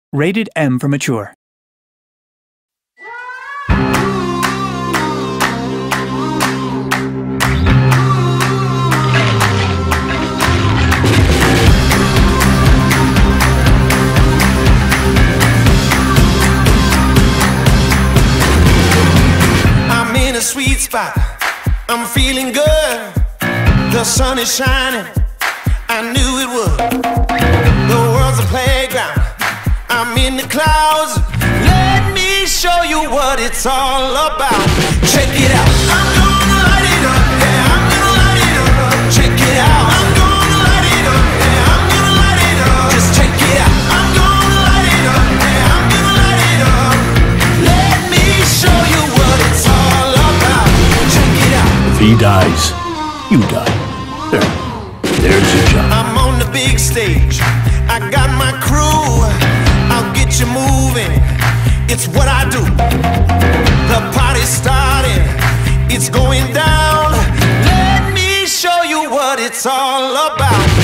Rated M for mature. I'm in a sweet spot, I'm feeling good. The sun is shining, I knew it would. The world's a playground, I'm in the clouds. Let me show you what it's all about. Check it out, I'm gonna light it up, yeah, I'm gonna light it up. Check it out, I'm gonna light it up, yeah, I'm gonna light it up. Just check it out, I'm gonna light it up, yeah, I'm gonna light it up. Let me show you what it's all about. Check it out. If he dies, you die. There's your job. I'm on the big stage, I got my crew. I'll get you moving, it's what I do. The party's starting, it's going down. Let me show you what it's all about.